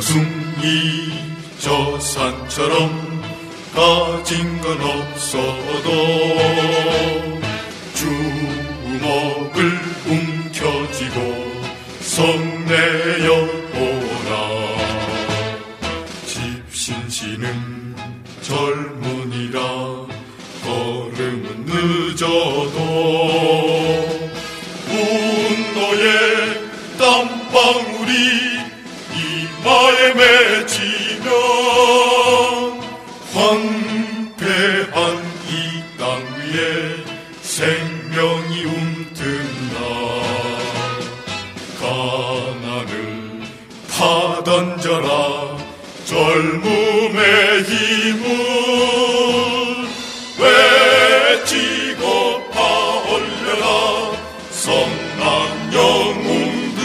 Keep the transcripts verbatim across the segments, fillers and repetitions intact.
벌거숭이 저 산처럼 가진 건 없어도 주먹을 움켜쥐고 성내여보라. 집신시는 젊은이라 걸음은 늦어도 분노의 땀방울이 이마에 맺히면 황폐한 이 땅 위에 생명이 움튼다. 가난을 파던져라. 젊음의 힘을 외치고 파올려라. 선한 영웅들.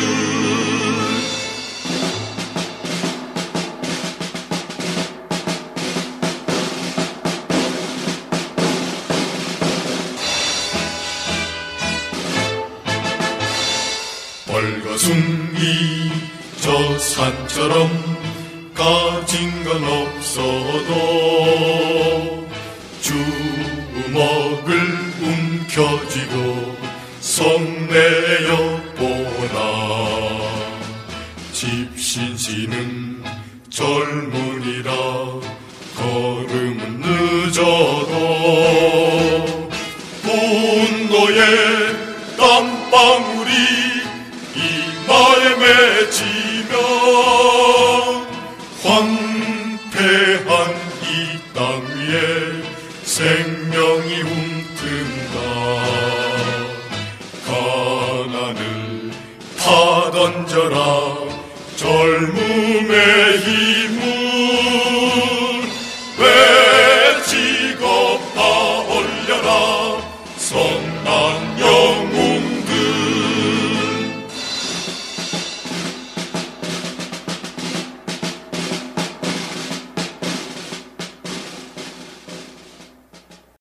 벌거숭이 저 산처럼 가진 건 없어도 주먹을 움켜쥐고 성내여보라. 집신시는 젊은이라 걸음은 늦어도 분노의 땀방울이 이마에 맺히면 황폐한 이 땅 위에 생명이 움튼다. 가난을 파던져라. 젊음의 힘을